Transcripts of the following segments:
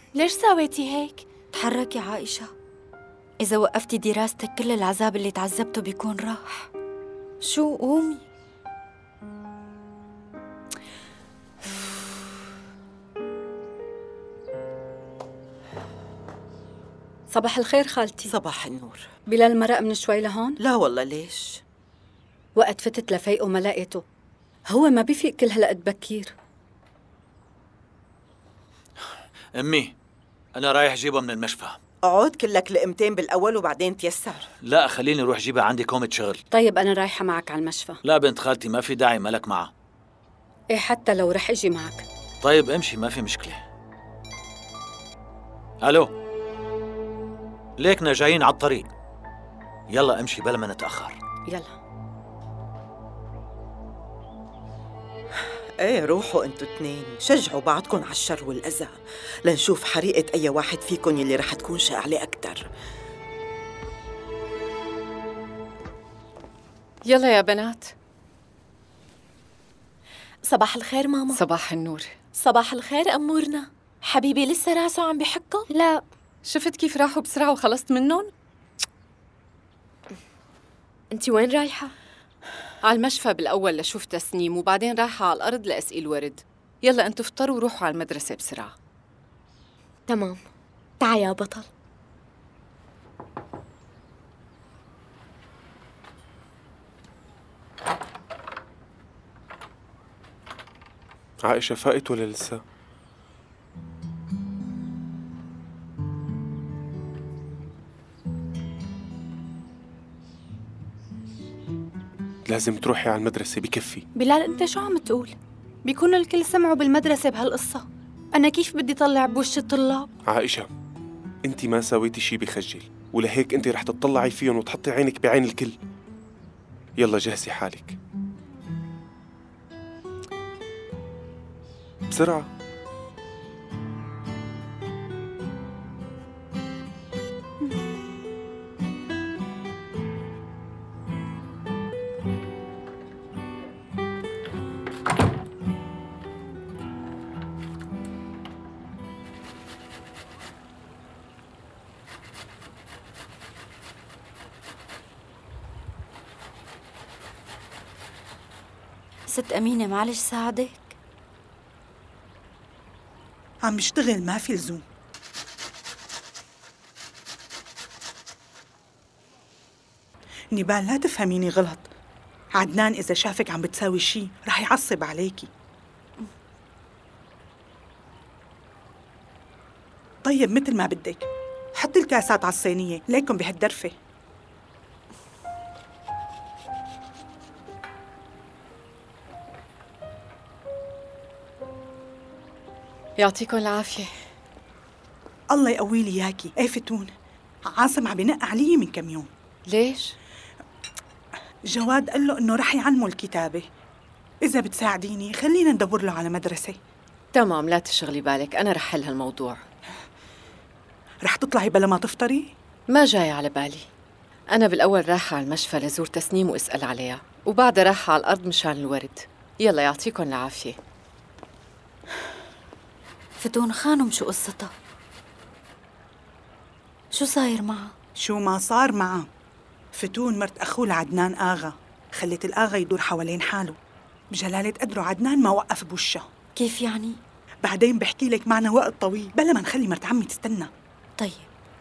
ليش سويتي هيك؟ تحركي عائشة، إذا وقفتي دراستك كل العذاب اللي تعذبته بيكون راح. شو قومي. صباح الخير خالتي. صباح النور. بلال مرق من شوي لهون؟ لا والله، ليش؟ وقت فتت لفيقه ما لقيته. هو ما بيفيق كل هالقد بكير. أمي، أنا رايح جيبها من المشفى. اقعد كلك لقمتين بالأول وبعدين تيسر. لا، خليني أروح جيبها، عندي كومة شغل. طيب أنا رايحة معك على المشفى. لا بنت خالتي، ما في داعي، مالك معها. إيه حتى لو رح أجي معك. طيب امشي، ما في مشكلة. ألو، ليكنا جايين على الطريق. يلا امشي بلا ما نتأخر. يلا. ايه روحوا انتوا اتنين، شجعوا بعضكم على الشر والأذى لنشوف حريقة أي واحد فيكم يلي رح تكون شاعلة أكتر. يلا يا بنات. صباح الخير ماما. صباح النور. صباح الخير أمورنا. حبيبي لسه راسه عم بحكه؟ لا، شفت كيف راحوا بسرعة وخلصت منهم؟ انتي وين رايحة؟ على المشفى بالأول لشوف تسنيم، وبعدين رايحة على الأرض لأسقي الورد. يلا انتوا افطروا وروحوا على المدرسة بسرعة. تمام. تعا يا بطل. عائشة فاقت ولا لسه؟ لازم تروحي على المدرسة، بكفي. بلال انت شو عم تقول؟ بيكون الكل سمعوا بالمدرسة بهالقصة، أنا كيف بدي طلع بوش الطلاب؟ عائشة، انت ما سويتي شي بخجل، ولهيك انت رح تطلعي فيهم وتحطي عينك بعين الكل. يلا جهزي حالك بسرعة. ست أمينة معلش ساعدك؟ عم بشتغل، ما في لزوم. نبال لا تفهميني غلط، عدنان إذا شافك عم بتساوي شي رح يعصب عليكي. طيب مثل ما بدك، حطي الكاسات على الصينية ليكن بهالدرفة. يعطيكم العافية. الله يقوي لي اياكي. ايه فتون، عاصم عم بنق علي من كم يوم. ليش؟ جواد قال له انه رح يعلمه الكتابة، إذا بتساعديني خلينا ندور له على مدرسة. تمام، لا تشغلي بالك، أنا رح حل هالموضوع. رح تطلعي بلا ما تفطري؟ ما جاي على بالي. أنا بالأول رايحة على المشفى لزور تسنيم وأسأل عليها، وبعدها رايحة على الأرض مشان الورد. يلا يعطيكم العافية. فتون خانم شو قصتها؟ شو صاير معها؟ شو ما صار معها؟ فتون مرت أخوه لعدنان آغا، خلت الآغا يدور حوالين حاله. بجلالة قدره عدنان ما وقف بوشها. كيف يعني؟ بعدين بحكي لك معنا وقت طويل بلا ما نخلي مرت عمي تستنى. طيب.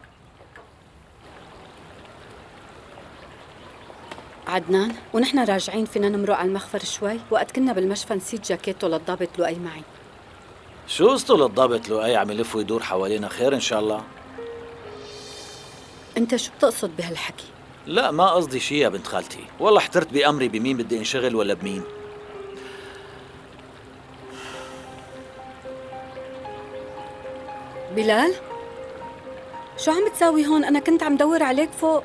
عدنان، ونحن راجعين فينا نمرق على المخفر شوي؟ وقت كنا بالمشفى نسيت جاكيته للضابط لؤي معي. شو قصته للضابط لؤي عم يلف ويدور حوالينا؟ خير إن شاء الله. أنت شو بتقصد بهالحكي؟ لا ما قصدي شي يا بنت خالتي، والله احترت بأمري بمين بدي انشغل ولا بمين. بلال؟ شو عم تساوي هون؟ أنا كنت عم دور عليك فوق.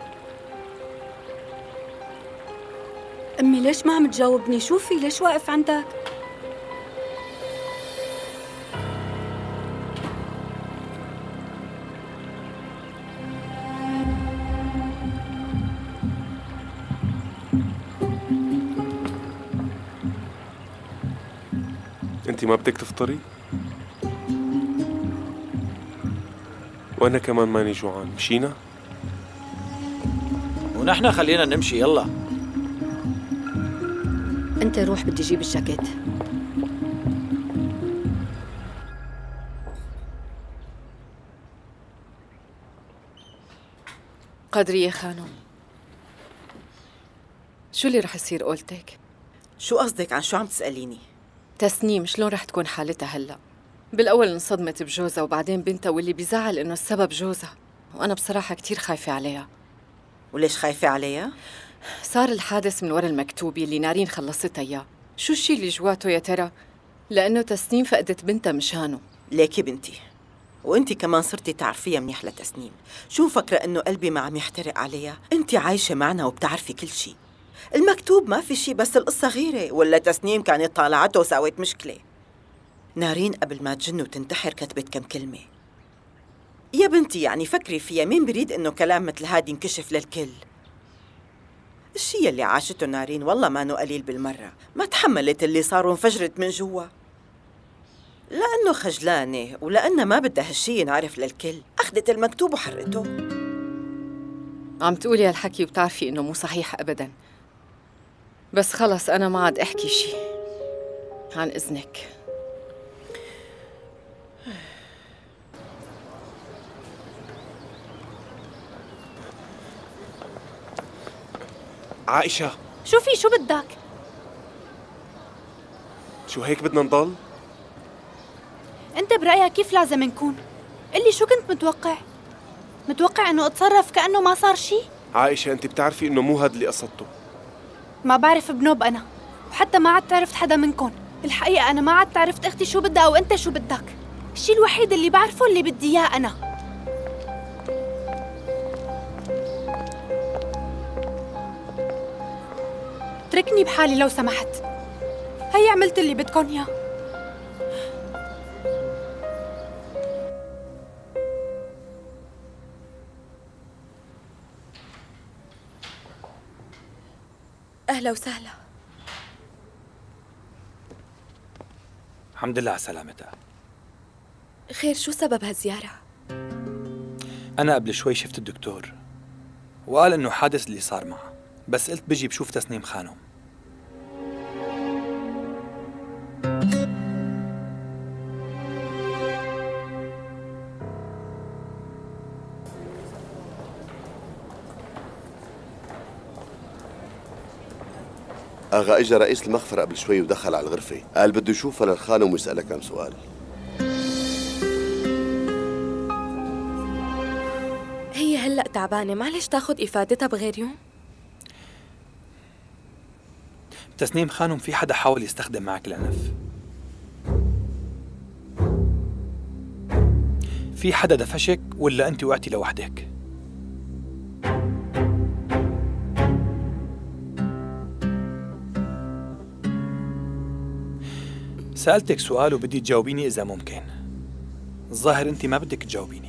أمي ليش ما عم تجاوبني؟ شوفي ليش واقف عندك؟ انت ما بدك تفطري؟ وأنا كمان ماني جوعان، مشينا؟ ونحن خلينا نمشي يلا. انت روح، بدي اجيب الجاكيت. قدرية خانم، شو اللي رح يصير قولتك؟ شو قصدك؟ عن شو عم تسأليني؟ تسنيم شلون رح تكون حالتها هلأ؟ بالأول انصدمت بجوزها وبعدين بنتها، واللي بيزعل إنه السبب جوزها، وأنا بصراحة كتير خايفة عليها. وليش خايفة عليها؟ صار الحادث من ورا المكتوب اللي نارين خلصتها إياه. شو الشي اللي جواته يا ترى؟ لأنه تسنيم فقدت بنتها مشانه. ليكي بنتي، وانتي كمان صرتي تعرفيها منيح لتسنيم. شو فكرة انه قلبي ما عم يحترق عليها؟ انتي عايشة معنا وبتعرفي كل شي. المكتوب ما في شي، بس القصة غيرة. ولا تسنيم كانت طالعته وساوت مشكلة؟ نارين قبل ما تجن وتنتحر كتبت كم كلمة. يا بنتي يعني فكري فيها، مين بريد انه كلام مثل هاد ينكشف للكل؟ الشي يلي عاشته نارين والله ما نو قليل بالمرة. ما تحملت اللي صار وانفجرت من جوا. لأنه خجلانة ولأنها ما بدها هالشي ينعرف للكل، أخذت المكتوب وحرقته. عم تقولي هالحكي وبتعرفي إنه مو صحيح أبداً. بس خلص أنا ما عاد أحكي شي. عن إذنك. عائشة، شو في؟ شو بدك؟ شو هيك بدنا نضل؟ انت برأيك كيف لازم نكون؟ قلي شو كنت متوقع؟ متوقع انه اتصرف كأنه ما صار شي؟ عائشة أنت بتعرفي إنه مو هاد اللي قصدته. ما بعرف بنوب أنا، وحتى ما عاد عرفت حدا منكم. الحقيقة أنا ما عاد عرفت أختي شو بدها أو أنت شو بدك. الشي الوحيد اللي بعرفه اللي بدي إياه أنا. اتركني بحالي لو سمحت. هي عملت اللي بدكن إياه. أهلا وسهلا. الحمد لله على سلامتها. خير، شو سبب هالزيارة؟ أنا قبل شوي شفت الدكتور وقال إنه حادث اللي صار معه، بس قلت بجي بشوف تسنيم خانم. أغا إجا رئيس المخفر قبل شوي ودخل على الغرفة، قال بده يشوفها للخانم ويسألها كم سؤال. هي هلأ تعبانة، معلش تاخد إفادتها بغير يوم؟ تسنيم خانم في حدا حاول يستخدم معك العنف؟ في حدا دفشك ولا أنت وقعتي لوحدك؟ سألتك سؤال وبدي تجاوبيني إذا ممكن. الظاهر أنت ما بدك تجاوبيني.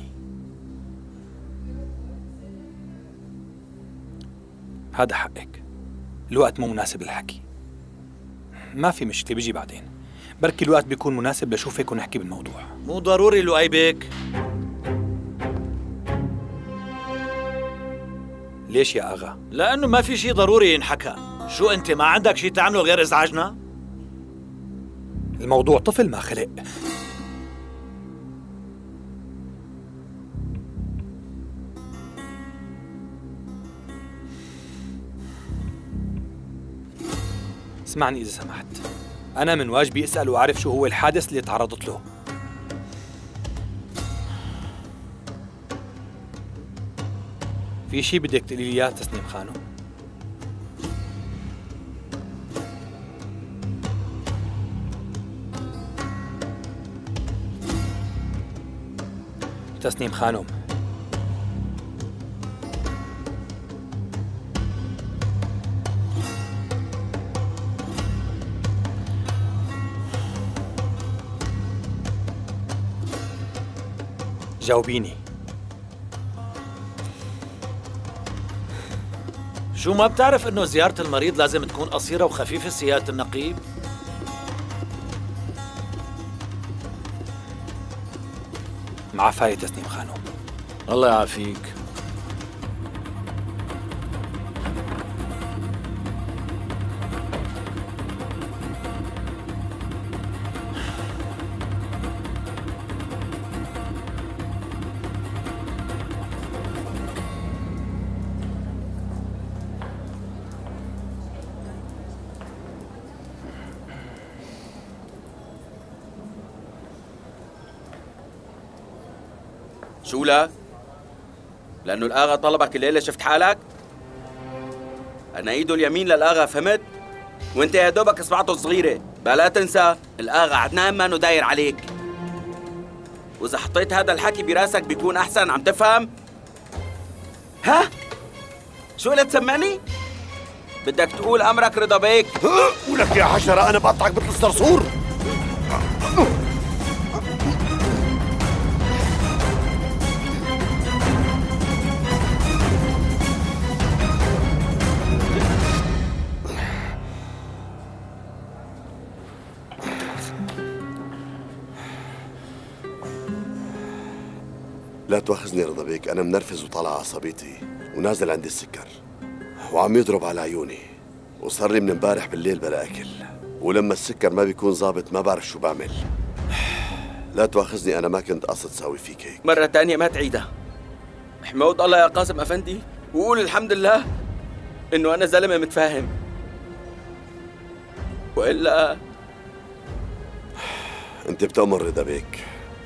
هذا حقك، الوقت مو مناسب للحكي. ما في مشكلة، بيجي بعدين. بركي الوقت بيكون مناسب لشوفك ونحكي بالموضوع. مو ضروري لؤيبك. ليش يا أغا؟ لأنه ما في شي ضروري ينحكى. شو أنت ما عندك شي تعمله غير إزعاجنا؟ الموضوع طفل ما خلق. اسمعني إذا سمحت، أنا من واجبي أسأل وأعرف شو هو الحادث اللي تعرضت له. في شي بدك تقولي لي إياه تسنيم خانم؟ تسنيم خانم، جاوبيني. شو ما بتعرف إنه زيارة المريض لازم تكون قصيرة وخفيفة سيادة النقيب؟ معفاية تسنيم خانم، الله يعافيك. شو لا؟ لأنه الآغا طلبك الليلة شفت حالك؟ أنا إيده اليمين للآغا، فهمت؟ وأنت يا دوبك إصبعته الصغيرة، بلا تنسى الآغا عدنان مانو داير عليك. وإذا حطيت هذا الحكي براسك بيكون أحسن، عم تفهم؟ ها؟ شو اللي تسمعني؟ بدك تقول أمرك رضا بيك؟ ولك يا حشرة أنا بقطعك مثل الصرصور. لا تواخذني رضا بيك، أنا منرفز وطالع عصبيتي ونازل عندي السكر وعم يضرب على عيوني، وصار لي من امبارح بالليل بلا أكل، ولما السكر ما بيكون ظابط ما بعرف شو بعمل. لا تواخذني، أنا ما كنت قاصد ساوي فيك هيك. مرة تانية ما تعيدها. حمود الله يا قاسم أفندي، وقول الحمد لله إنه أنا زلمة متفاهم، وإلا أنت بتأمر رضا بيك.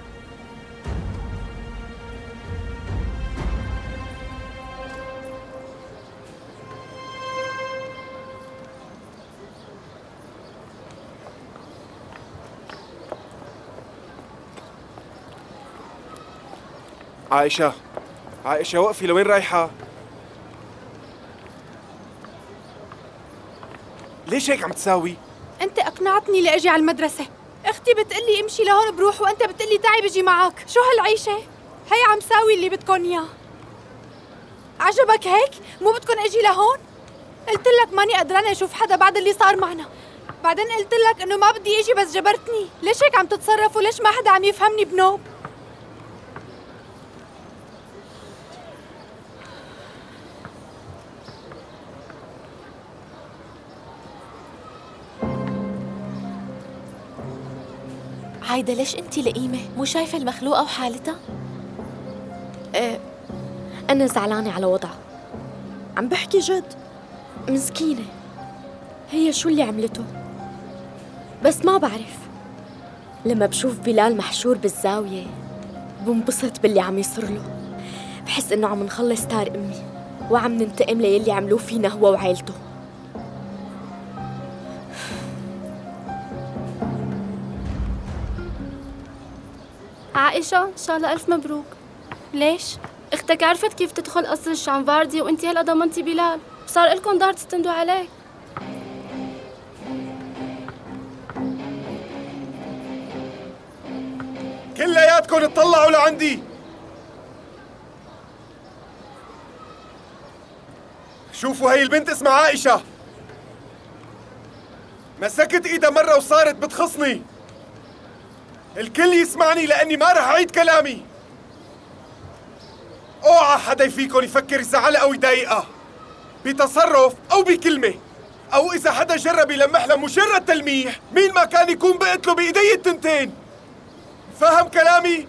عائشة، عائشة وقفي، لوين رايحة؟ ليش هيك عم تساوي؟ انت اقنعتني لاجي على المدرسة، اختي بتقلي امشي لهون بروح وانت بتقلي تعي بجي معك، شو هالعيشة؟ هي عم ساوي اللي بدكن اياه. عجبك هيك؟ مو بدكن اجي لهون؟ قلت لك ماني قدرانة اشوف حدا بعد اللي صار معنا، بعدين قلت لك انه ما بدي اجي بس جبرتني، ليش هيك عم تتصرف وليش ما حدا عم يفهمني بنوب؟ عايدة ليش انت لئيمة؟ مو شايفة المخلوقة وحالتها؟ ايه أنا زعلانة على وضعها. عم بحكي جد، مسكينة. هي شو اللي عملته؟ بس ما بعرف، لما بشوف بلال محشور بالزاوية بنبسط باللي عم يصير له، بحس إنه عم نخلص تار أمي وعم ننتقم ليلي عملوه فينا هو وعيلته. عائشة إن شاء الله ألف مبروك. ليش؟ اختك عرفت كيف تدخل قصر الشانفاردي وانتي هلا ضمنتي بلال، صار إلكن دار تستندوا عليه. كلياتكم اطلعوا لعندي. شوفوا هي البنت اسمها عائشة، مسكت ايدها مرة وصارت بتخصني. الكل يسمعني لأني ما رح أعيد كلامي. اوعى حدا فيكم يفكر يزعلها أو يضايقها بتصرف أو بكلمة، أو إذا حدا جرب يلمح لها مجرد تلميح، مين ما كان يكون بقتله بإيدي التنتين. فاهم كلامي؟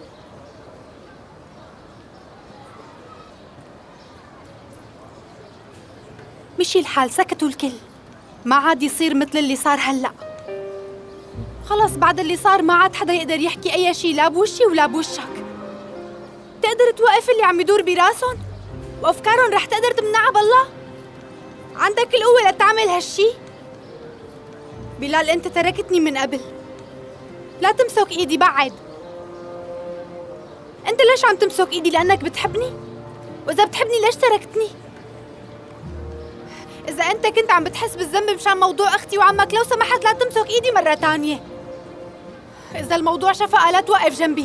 مشي الحال، سكتوا الكل، ما عاد يصير مثل اللي صار هلأ. خلص بعد اللي صار ما عاد حدا يقدر يحكي أي شي، لا بوشي ولا بوشك. تقدر توقف اللي عم يدور براسهم وأفكارهم رح تقدر تمنعها بالله؟ عندك القوة لتعمل هالشي؟ بلال أنت تركتني من قبل، لا تمسك إيدي بعد. أنت ليش عم تمسك إيدي؟ لأنك بتحبني؟ وإذا بتحبني ليش تركتني؟ إذا أنت كنت عم بتحس بالذنب مشان موضوع أختي وعمك لو سمحت لا تمسك إيدي مرة تانية. إذا الموضوع شفقة لا توقف جنبي.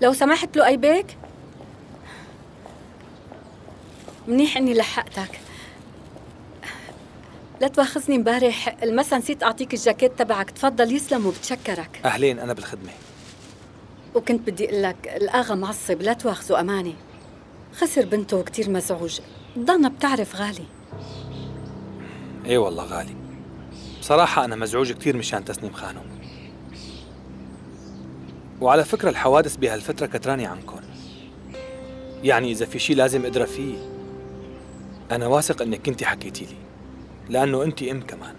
لو سمحت له أي بيك. منيح إني لحقتك. لا تواخذني امبارح المسا نسيت أعطيك الجاكيت تبعك. تفضل. يسلم وبتشكرك. أهلين، أنا بالخدمة. وكنت بدي أقول لك الآغا معصب، لا تواخذه أمانة. خسر بنته وكتير مزعوج. ضلنا بتعرف غالي. إيه والله غالي. بصراحة أنا مزعوج كتير مشان تسنيم خانم. وعلى فكرة الحوادث بهالفترة كتراني عنكم. يعني إذا في شي لازم أدرى فيه، أنا واثق إنك كنتي حكيتي لي، لأنه أنتي أم كمان.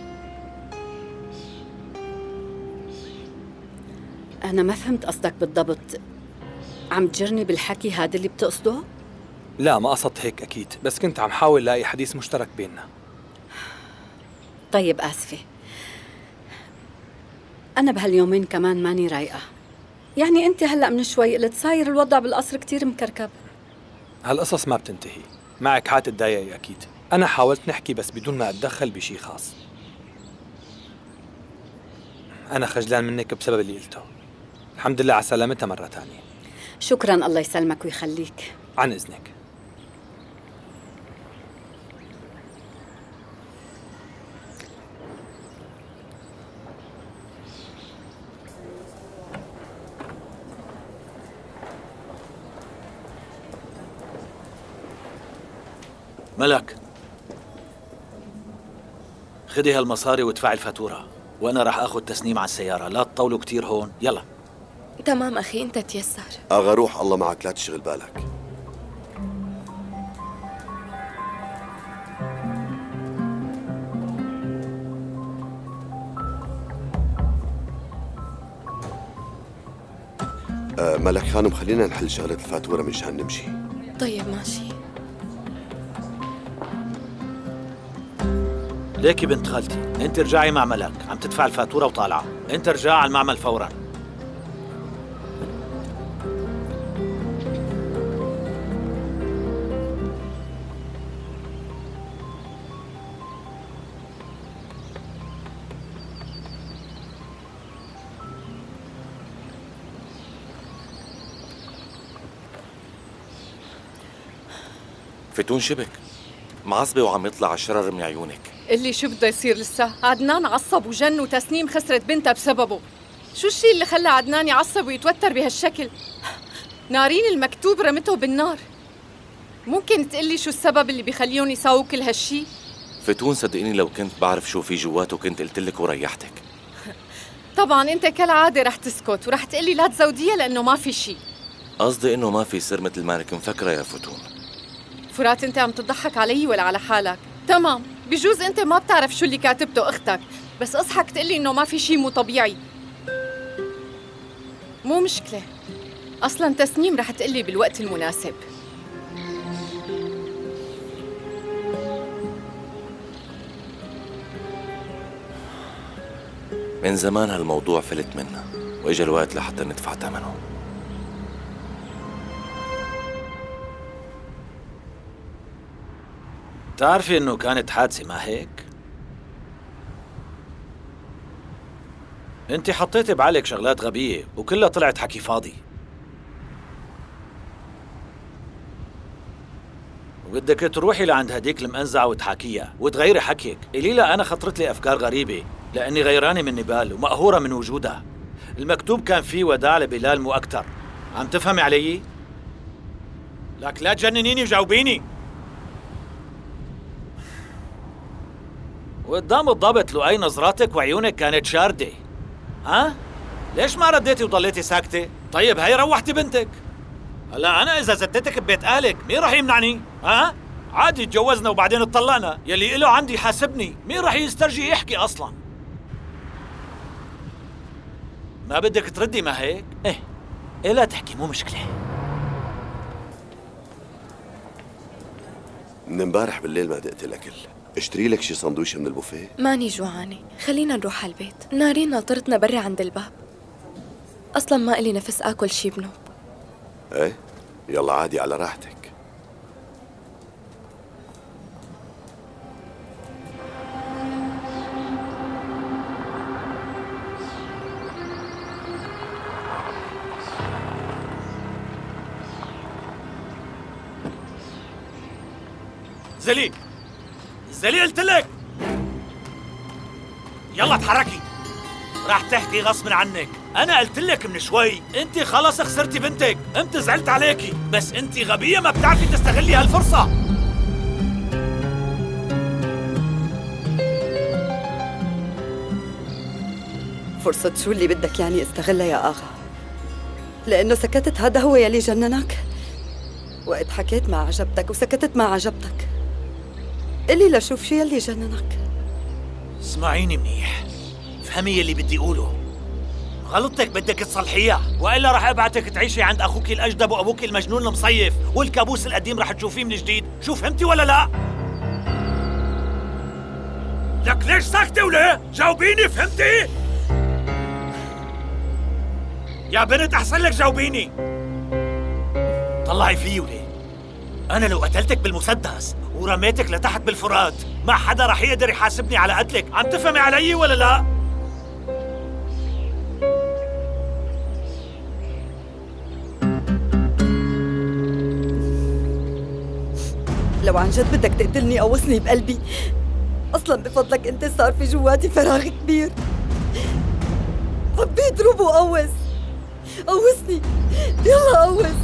أنا ما فهمت قصدك بالضبط. عم تجرني بالحكي هذا اللي بتقصده؟ لا، ما قصدت هيك أكيد، بس كنت عم حاول لاقي حديث مشترك بيننا. طيب آسفة. أنا بهاليومين كمان ماني رايقة. يعني أنت هلأ من شوي قلت صاير الوضع بالقصر كتير مكركب. هالقصص ما بتنتهي، معك حتتضايقي أكيد. أنا حاولت نحكي بس بدون ما أتدخل بشي خاص. أنا خجلان منك بسبب اللي قلته. الحمد لله على سلامتها مرة تانية. شكراً، الله يسلمك ويخليك. عن إذنك. ملك، خدي هالمصاري وادفعي الفاتورة، وأنا راح آخذ تسنيم على السيارة. لا تطولوا كتير هون. يلا. تمام أخي، أنت تيسر. أغا روح، الله معك، لا تشغل بالك. ملك خانم، خلينا نحل شغلة الفاتورة مشان نمشي. طيب ماشي. ليكي بنت خالتي، انت رجعي مع ملك، عم تدفع الفاتورة وطالعة. انت رجع على المعمل فوراً. فتون شبك معصبة وعم يطلع الشرر من عيونك. اللي شو بده يصير لسه؟ عدنان عصب وجن وتسنيم خسرت بنتها بسببه. شو الشيء اللي خلى عدنان يعصب ويتوتر بهالشكل؟ نارين المكتوب رمته بالنار. ممكن تقلي شو السبب اللي بيخليهم يساووا كل هالشي؟ فتون صدقيني لو كنت بعرف شو في جواته كنت قلت لك وريحتك. طبعا انت كالعادة رح تسكت ورح تقلي لا تزوديها لأنه ما في شي. قصدي انه ما في سر مثل ما انك مفكرة يا فتون. فرات، انت عم تضحك علي ولا على حالك؟ تمام، بجوز انت ما بتعرف شو اللي كاتبته اختك، بس اصحك تقلي انه ما في شي مو طبيعي. مو مشكلة، اصلا تسنيم رح تقلي بالوقت المناسب. من زمان هالموضوع فلت منا واجا الوقت لحتى ندفع ثمنه. تعرفي انه كانت حادثة ما هيك؟ انت حطيتي بعقلك شغلات غبية وكلها طلعت حكي فاضي. وبدك تروحي لعند هديك المأنزعة وتحاكيها وتغيري حكيك. قولي لها أنا خطرت لي أفكار غريبة لأني غيرانة من نبال ومقهورة من وجودها. المكتوب كان فيه وداع لبلال مو أكتر. عم تفهمي علي؟ لك لا تجننيني وجاوبيني. وقدام الضابط لؤي نظراتك وعيونك كانت شاردة. ها؟ ليش ما رديتي وضليتي ساكتة؟ طيب هي روحتي بنتك. هلا أنا إذا زتتك ببيت أهلك مين رح يمنعني؟ ها؟ عادي تجوزنا وبعدين اتطلقنا، يلي إله عندي حاسبني، مين رح يسترجي يحكي أصلاً؟ ما بدك تردي ما هيك؟ إيه لا تحكي مو مشكلة. من امبارح بالليل ما دقت الأكل، اشتري لك شي سندويش من البوفيه؟ ماني جوعانة، خلينا نروح على البيت. نارين ناطرتنا برا عند الباب، أصلا ما إلي نفس آكل شي بنوب. ايه يلا عادي على راحتك. انزلي انزلي قلت لك. يلا تحركي، راح تحكي غصب عنك. انا قلت لك من شوي انت خلص خسرتي بنتك، قمت زعلت عليكي، بس انت غبيه ما بتعرفي تستغلي هالفرصه. فرصة شو اللي بدك يعني استغلها يا آغا؟ لأنه سكتت هذا هو يلي جننك؟ وقت حكيت ما عجبتك وسكتت ما عجبتك. قلي لشوف شو يلي جننك. اسمعيني منيح، افهمي يلي بدي اقوله. غلطتك بدك تصلحيها، والا رح ابعتك تعيشي عند اخوك الاجدب وابوك المجنون المصيف، والكابوس القديم رح تشوفيه من جديد. شو فهمتي ولا لا؟ لك ليش ساكتة وليه؟ جاوبيني، فهمتي؟ يا بنت احسن لك جاوبيني. طلعي فيي وليه؟ انا لو قتلتك بالمسدس ورميتك لتحت بالفرات ما حدا رح يقدر يحاسبني على قتلك. عم تفهمي علي ولا لا؟ لو عن جد بدك تقتلني قوصني بقلبي. اصلا بفضلك انت صار في جواتي فراغ كبير. حبيت اضرب وقوص. قوصني يلا قوص.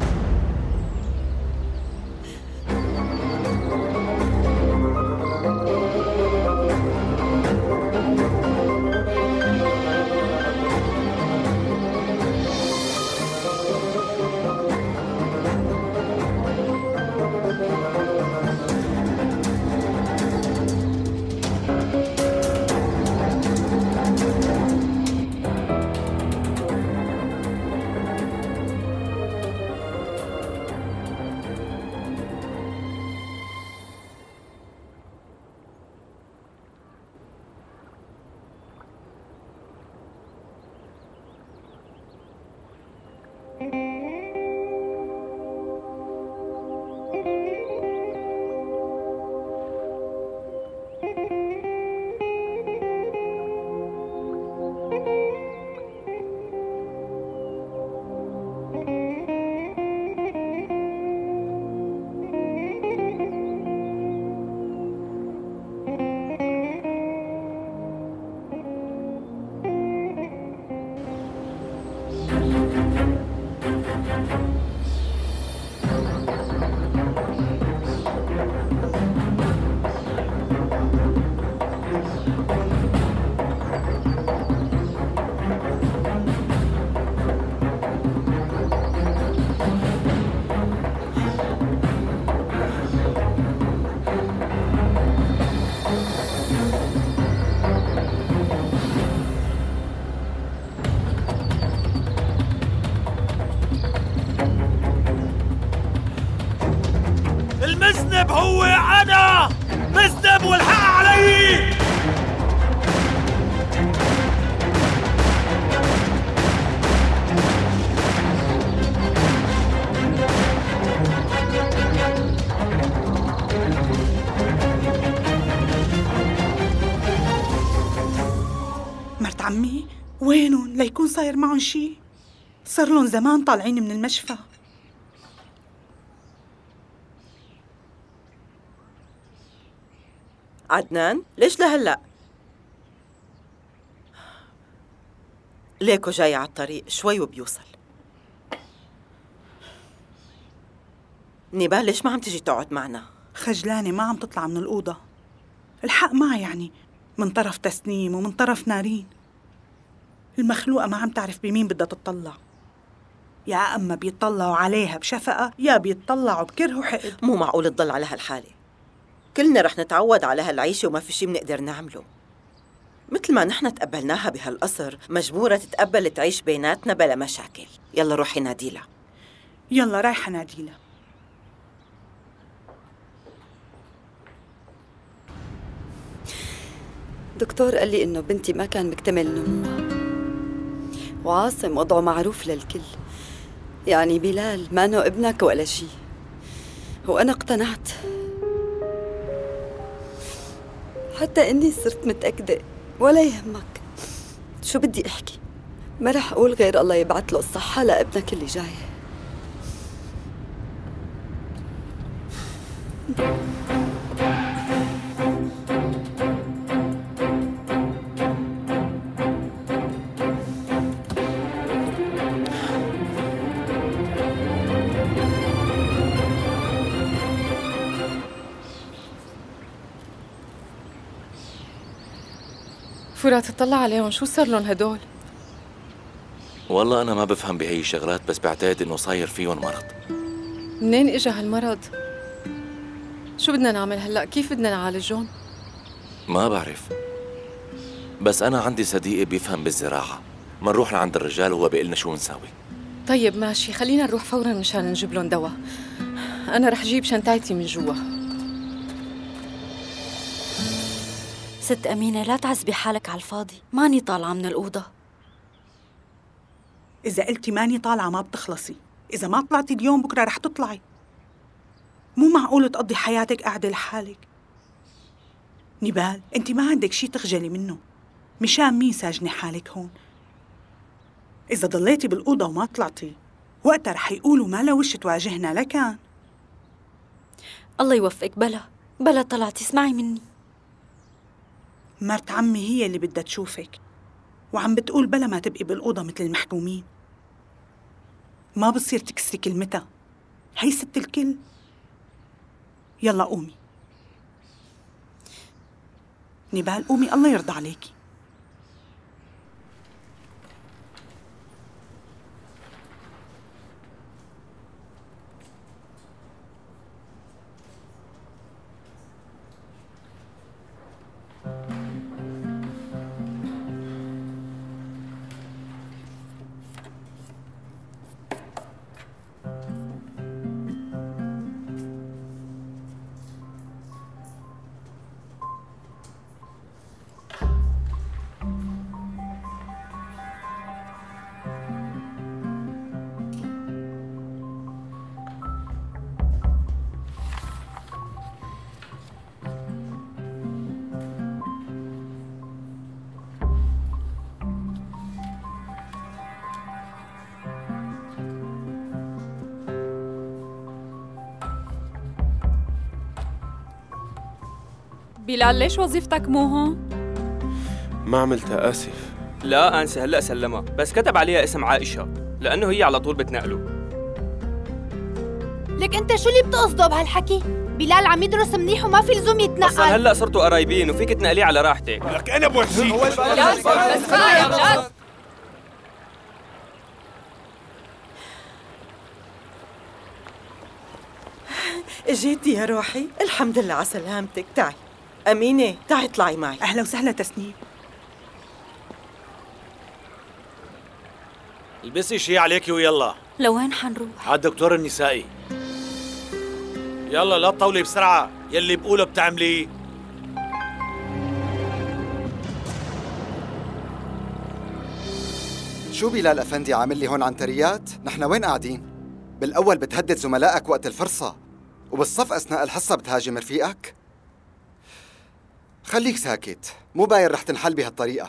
المذنب هو أنا، مذنب والحق علي. مرت عمي وينهم ليكون صاير معهم شي؟ صار لهم زمان طالعين من المشفى. عدنان ليش لهلأ؟ ليكو جاي على الطريق شوي وبيوصل. نيبال ليش ما عم تجي تقعد معنا؟ خجلانة ما عم تطلع من الأوضة. الحق معها يعني، من طرف تسنيم ومن طرف نارين. المخلوقة ما عم تعرف بمين بدها تطلع. يا أما بيطلعوا عليها بشفقة يا بيطلعوا بكره وحقد. مو معقول تضل على هالحالة. كلنا رح نتعود على هالعيشة وما في شي بنقدر نعمله. مثل ما نحن تقبلناها بهالقصر مجبورة تتقبل تعيش بيناتنا بلا مشاكل. يلا روحي ناديلها. يلا رايحة ناديلها. دكتور قال لي إنه بنتي ما كان مكتمل نموها، وعاصم وضعه معروف للكل. يعني بلال مانو ابنك ولا شي، وأنا اقتنعت. حتى إني صرت متأكدة. ولا يهمك، شو بدي أحكي؟ ما رح أقول غير الله يبعث له الصحة لابنك اللي جاي. فرات اطلع عليهم، شو صار لهم هدول؟ والله أنا ما بفهم بهي الشغلات، بس بعتقد إنه صاير فيهم مرض. منين إجا هالمرض؟ شو بدنا نعمل هلأ؟ كيف بدنا نعالجهم؟ ما بعرف، بس أنا عندي صديقي بيفهم بالزراعة، منروح لعند الرجال وهو بيقلنا شو نساوي. طيب ماشي، خلينا نروح فورا مشان نجيب لهم دواء. أنا رح جيب شنطايتي من جوا. ست أمينة لا تعذبي حالك على الفاضي، ماني طالعة من الأوضة. إذا قلتي ماني طالعة ما بتخلصي، إذا ما طلعتي اليوم بكرة رح تطلعي. مو معقول تقضي حياتك قاعدة لحالك. نبال، أنت ما عندك شي تخجلي منه، مشان مين ساجنة حالك هون؟ إذا ضليتي بالأوضة وما طلعتي وقتها رح يقولوا ما لا وش تواجهنا لكان. الله يوفقك. بلا طلعتي، اسمعي مني. مرت عمي هي اللي بدها تشوفك، وعم بتقول بلا ما تبقي بالأوضة مثل المحكومين. ما بصير تكسري كلمتها، هي ست الكل. يلا قومي نبال، قومي الله يرضى عليكي. بلال ليش وظيفتك مو هون؟ ما عملتها، آسف. لا أنسى، هلأ سلمها، بس كتب عليها اسم عائشة لأنه هي على طول بتنقله. لك أنت شو اللي بتقصده بهالحكي؟ بلال عم يدرس منيح وما في لزوم يتنقل. أصلاً هلأ صرتوا قرايبين وفيك تنقليه على راحتك. لك أنا بورجيك. بس يا بلال. اجيتي يا روحي؟ الحمد لله على سلامتك. تعي أمينة، تعي اطلعي معي. أهلا وسهلا تسنيم. البسي شي عليكي ويلا. لوين حنروح؟ على الدكتور النسائي. يلا لا تطولي بسرعة، يلي بقوله بتعمليه. شو بلال أفندي عامل لي هون عنتريات؟ نحن وين قاعدين؟ بالأول بتهدد زملائك وقت الفرصة، وبالصف أثناء الحصة بتهاجم رفيقك؟ خليك ساكت، مو باين رح تنحل بهالطريقة.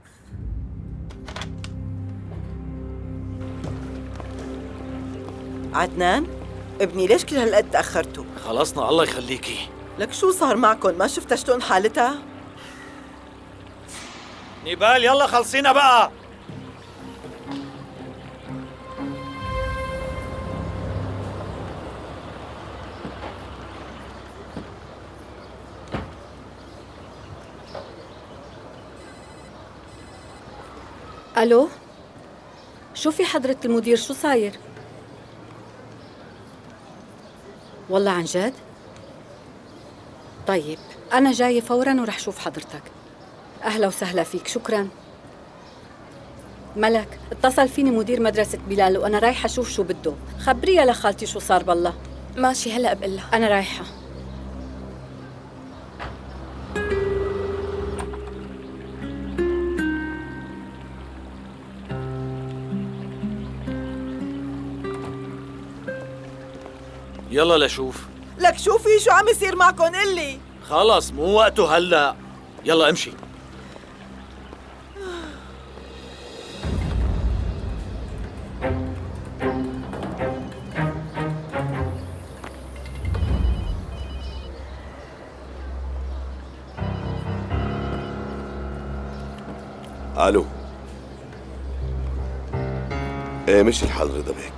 عدنان، ابني ليش كل هالقد تأخرتوا؟ خلصنا الله يخليكي. لك شو صار معكم؟ ما شفتها شلون حالتها؟ نبال يلا خلصينا بقى. ألو، شوفي حضرة المدير شو صاير؟ والله عن جد؟ طيب أنا جاية فوراً ورح شوف حضرتك. أهلا وسهلا فيك، شكراً. ملك، اتصل فيني مدير مدرسة بلال وأنا رايحة أشوف شو بده. خبريها لخالتي شو صار بالله. ماشي هلأ بقلها. أنا رايحة. يلا لشوف. لك شوفي شو عم يصير معكم قلي. خلص مو وقته هلا، يلا امشي. الو. ايه مش الحال رضا بيك.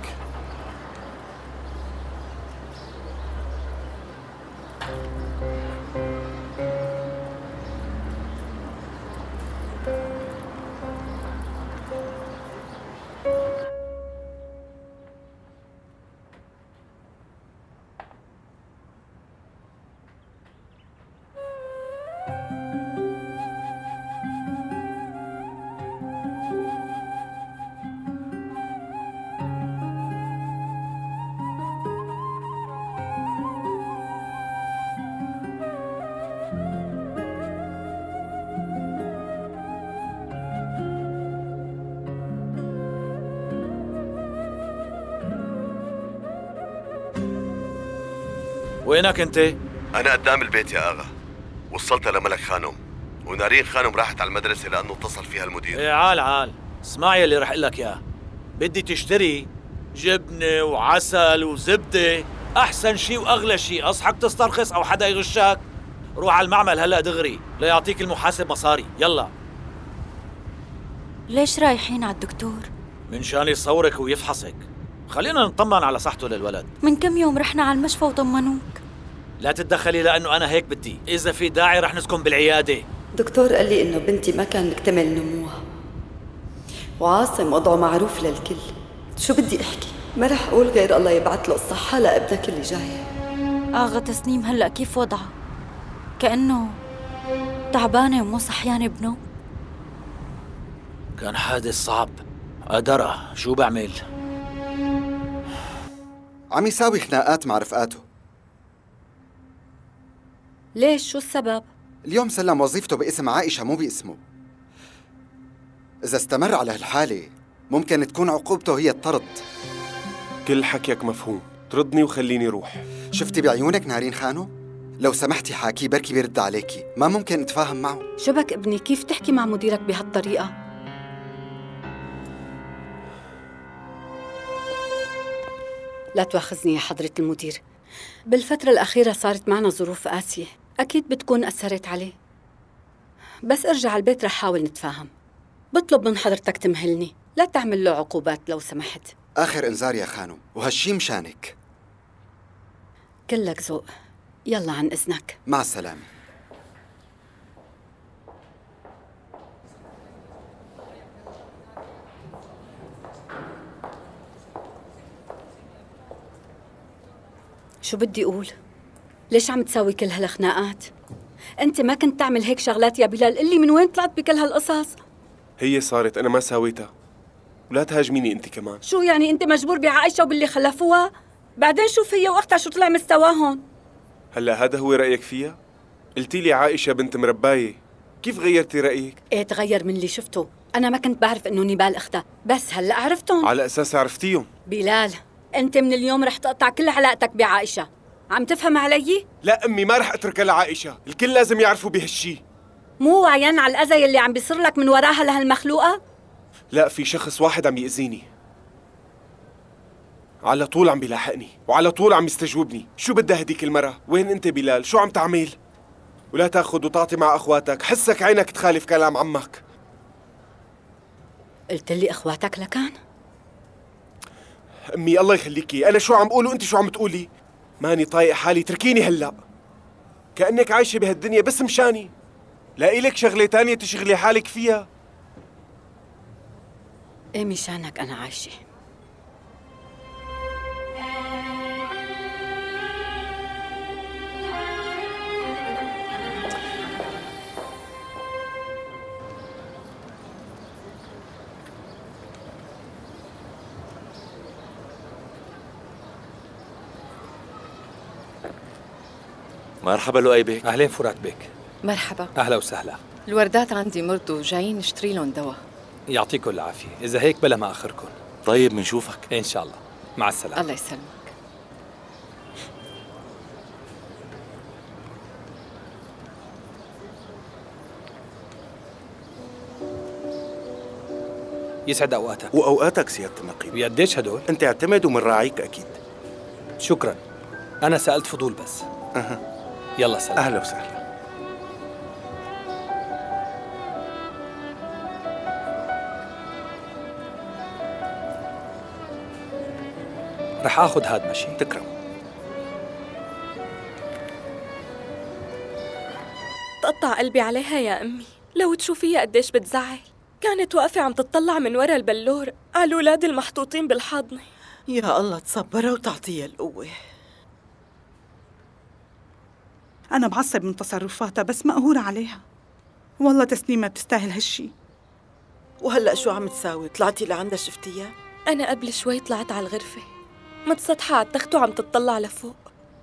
وينك انت؟ أنا قدام البيت يا آغا. وصلت لملك خانم، ونارين خانم راحت على المدرسة لأنه اتصل فيها المدير. ايه عال اسمعي اللي رح اقول لك اياه. بدي تشتري جبنة وعسل وزبدة، أحسن شيء وأغلى شيء. أصحك تسترخص أو حدا يغشك؟ روح على المعمل هلأ دغري ليعطيك المحاسب مصاري. يلا. ليش رايحين على الدكتور؟ من شان يصورك ويفحصك. خلينا نطمن على صحته للولد. من كم يوم رحنا على المشفى وطمنوك. لا تتدخلي لأنه أنا هيك بدي. إذا في داعي رح نسكن بالعيادة. دكتور قال لي إنه بنتي ما كان مكتمل نموها، وعاصم وضعه معروف للكل. شو بدي أحكي؟ ما رح أقول غير الله يبعث له الصحة لابنك اللي جاي. آغا تسنيم هلأ كيف وضعها؟ كأنه تعبانة ومو صحيانة بنوم. كان حادث صعب. أدرى شو بعمل؟ عم يساوي خناقات مع رفقاته. ليش؟ شو السبب؟ اليوم سلم وظيفته باسم عائشة مو باسمه. إذا استمر على هالحالة ممكن تكون عقوبته هي الطرد. كل حكيك مفهوم، طردني وخليني روح. شفتي بعيونك نارين خانو؟ لو سمحتي حاكي بركي بيرد عليكي، ما ممكن اتفاهم معه. شبك ابني، كيف تحكي مع مديرك بهالطريقة؟ لا تواخذني يا حضرة المدير، بالفترة الأخيرة صارت معنا ظروف قاسية، أكيد بتكون أثرت عليه. بس ارجع البيت رح حاول نتفاهم. بطلب من حضرتك تمهلني، لا تعمل له عقوبات لو سمحت. آخر إنذار يا خانم، وهالشي مشانك. كلك ذوق. يلا عن إذنك. مع السلامة. شو بدي أقول؟ ليش عم تساوي كل هالخناقات؟ أنت ما كنت تعمل هيك شغلات يا بلال، قل لي من وين طلعت بكل هالقصص؟ هي صارت، أنا ما ساويتها. ولا تهاجميني أنت كمان. شو يعني أنت مجبور بعائشة وباللي خلفوها؟ بعدين شوف هي وأختها شو طلع مستواهم. هلا هذا هو رأيك فيها؟ قلتي لي عائشة بنت مرباية، كيف غيرتي رأيك؟ إيه تغير من اللي شفته، أنا ما كنت بعرف إنه نبال أختها، بس هلأ عرفتهم. على أساس عرفتيهم؟ بلال، أنت من اليوم رح تقطع كل علاقتك بعائشة، عم تفهم علي؟ لا أمي، ما رح أتركها لعائشة، الكل لازم يعرفوا بهالشي. مو وعيان على الأذى يلي عم بيصير لك من وراها لهالمخلوقة؟ لا، في شخص واحد عم يأذيني، على طول عم بيلاحقني وعلى طول عم يستجوبني. شو بدها هديك المرة؟ وين انت بلال؟ شو عم تعمل؟ ولا تاخذ وتعطي مع اخواتك، حسك عينك تخالف كلام عمك. قلت لي اخواتك لكان؟ امي الله يخليكي، انا شو عم بقول وانت شو عم تقولي؟ ماني طايق حالي، تركيني هلا. كأنك عايشة بهالدنيا بس مشاني، لاقي لك شغلة تانية تشغلي حالك فيها. ايه مشانك انا عايشة. مرحبا لؤي بيك. أهلين فرات بيك. مرحبا. أهلا وسهلا. الوردات عندي مرضوا، جايين نشتري لهم دواء. يعطيكم العافية، إذا هيك بلا ما آخركم. طيب منشوفك. إن شاء الله، مع السلامة. الله يسلمك. يسعد أوقاتك. وأوقاتك سيادة النقيب. وقديش هدول؟ أنت اعتمد ومنراعيك أكيد. شكرا، أنا سألت فضول بس. يلا سلام. أهلا وسهلا. رح آخذ هاد ماشي. تكرم. تقطع قلبي عليها يا أمي، لو تشوفيها قديش بتزعل. كانت واقفة عم تطلع من ورا البلور على الولاد المحطوطين بالحاضنة. يا الله تصبرها وتعطيها القوة. أنا بعصب من تصرفاتها بس مقهورة عليها. والله تسنيم ما بتستاهل هالشي. وهلأ شو عم تساوي؟ طلعتي لعندها شفتيها؟ أنا قبل شوي طلعت على الغرفة متسطحة على التخت وعم تطلع لفوق.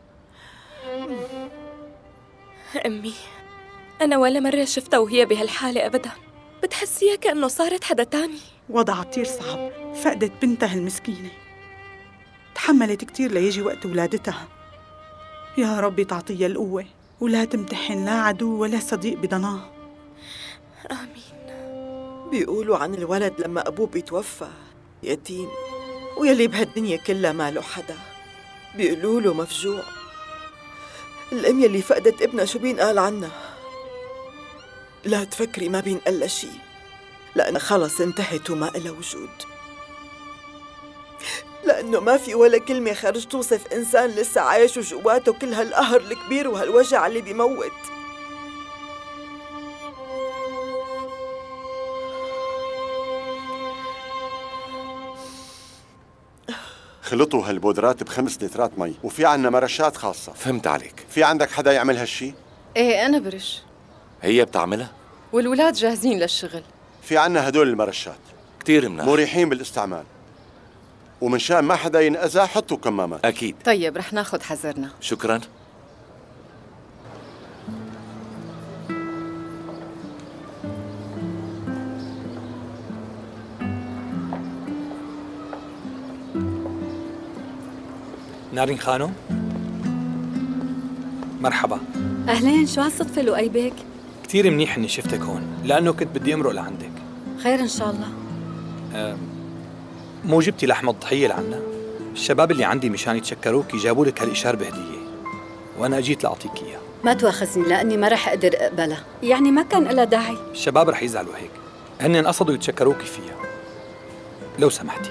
أمي، أنا ولا مرة شفتها وهي بهالحالة أبداً. بتحسيها كأنه صارت حدا تاني. وضعها كتير صعب، فقدت بنتها المسكينة، تحملت كتير ليجي وقت ولادتها. يا ربي تعطيها القوة ولا تمتحن لا عدو ولا صديق بضناه. آمين. بيقولوا عن الولد لما أبوه بيتوفى يتيم، ويلي بهالدنيا كلها ما له حدا، بيقولوا له مفجوع. الأم يلي فقدت ابنها شو بينقال عنها؟ لا تفكري ما بينقال شي، لأنها خلص انتهت وما إلها وجود، لأنه ما في ولا كلمة خرج توصف إنسان لسه عايش وجواته كل هالقهر الكبير وهالوجع اللي بيموت. خلطوا هالبودرات ب5 لترات مي، وفي عنا مرشات خاصة. فهمت عليك. في عندك حدا يعمل هالشي؟ ايه أنا برش. هي بتعملها؟ والولاد جاهزين للشغل. في عنا هدول المرشات كتير مناح، مريحين بالاستعمال، ومن شان ما حدا ينأذى حطوا كمامات. أكيد. طيب رح ناخد حذرنا. شكراً. نارين خانم، مرحبا. أهلين، شو هالصدفة لؤي بيك؟ كتير منيح إني شفتك هون، لأنه كنت بدي أمرق لعندك. خير إن شاء الله. مو جبتي لحم الضحية لعنا؟ الشباب اللي عندي مشان يتشكروكي جابوا لك هالإشارة بهدية، وأنا أجيت لأعطيك إياها. ما تواخذني لأني ما رح أقدر أقبلها، يعني ما كان لها داعي. الشباب رح يزعلوا هيك، هن قصدوا يتشكروكي فيها. لو سمحتي.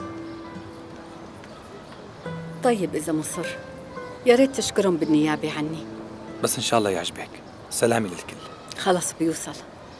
طيب إذا مصر، يا ريت تشكرهم بالنيابة عني. بس إن شاء الله يعجبك. سلامي للكل. خلص بيوصل.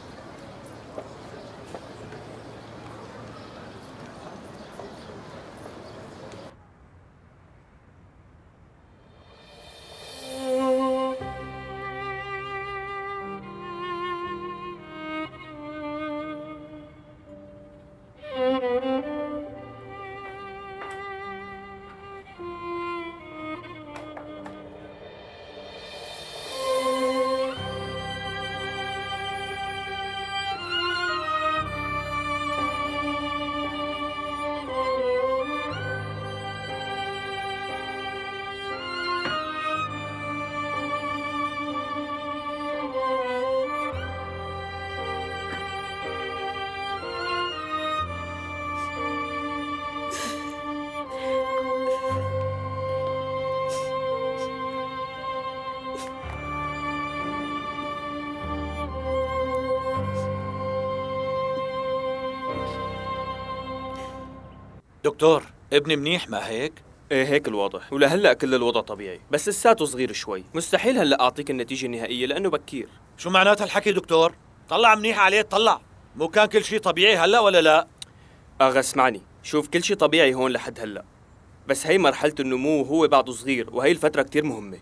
دكتور، ابني منيح ما هيك؟ ايه هيك الواضح، ولهلا كل الوضع طبيعي، بس لساته صغير شوي، مستحيل هلا اعطيك النتيجة النهائية لأنه بكير. شو معنات هالحكي دكتور؟ طلع منيح عليه، طلع. مو كان كل شيء طبيعي هلا ولا لا؟ اغا اسمعني، شوف كل شيء طبيعي هون لحد هلا، بس هي مرحلة النمو وهو بعده صغير، وهي الفترة كتير مهمة.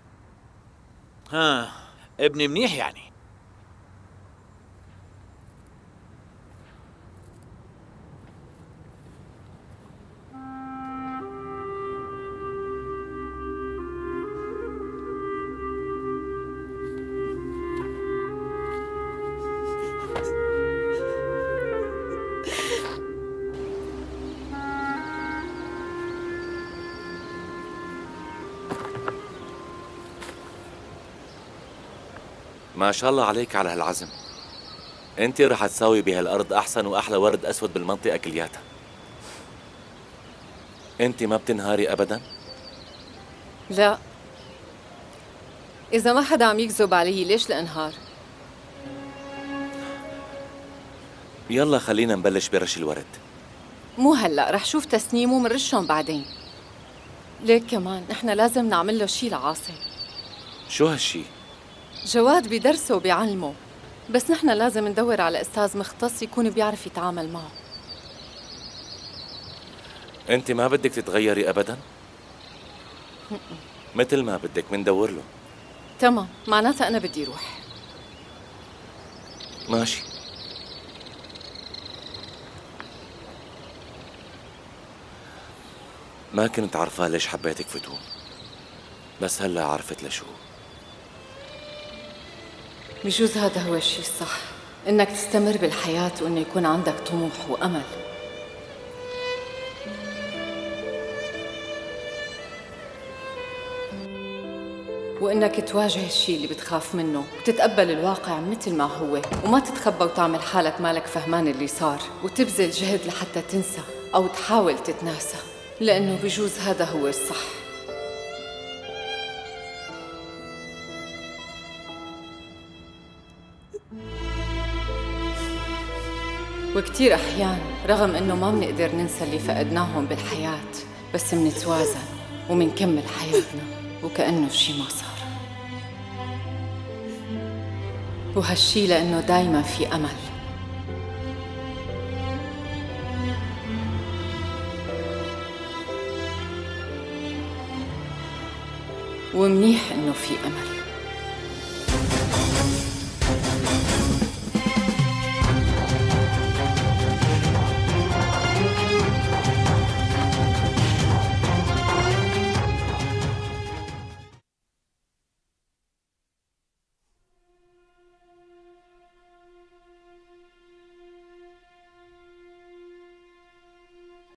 ها، ابني منيح يعني؟ ما شاء الله عليك على هالعزم. انت رح تساوي بهالارض احسن واحلى ورد اسود بالمنطقه كلياتها. انت ما بتنهاري ابدا؟ لا، إذا ما حدا عم يكذب علي ليش لانهار؟ يلا خلينا نبلش برش الورد. مو هلا، رح شوف تسنيم ومنرشهم بعدين. ليك كمان نحن لازم نعمل له شي لعاصم. شو هالشي؟ جواد بيدرسه وبيعلمه، بس نحن لازم ندور على أستاذ مختص يكون بيعرف يتعامل معه. انت ما بدك تتغيري ابدا؟ مثل ما بدك مندور له. تمام، معناتها أنا بدي روح. ماشي. ما كنت عارفة ليش حبيتك فتون، بس هلا عرفت لشو. بجوز هذا هو الشيء الصح، إنك تستمر بالحياة وإنه يكون عندك طموح وأمل. وإنك تواجه الشيء اللي بتخاف منه وتتقبل الواقع مثل ما هو، وما تتخبى وتعمل حالك مالك فهمان اللي صار وتبذل جهد لحتى تنسى أو تحاول تتناسى، لأنه بجوز هذا هو الصح. وكتير أحيان رغم إنه ما منقدر ننسى اللي فقدناهم بالحياة، بس منتوازن ومنكمل حياتنا وكأنه شي ما صار. وهالشي لأنه دايما في أمل. ومنيح إنه في أمل.